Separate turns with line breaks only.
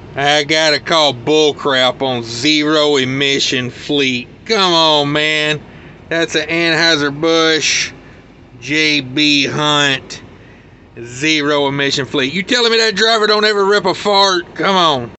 I gotta call bullcrap on zero emission fleet. Come on, man. That's an Anheuser-Busch JB Hunt zero emission fleet. You telling me that driver don't ever rip a fart? Come on.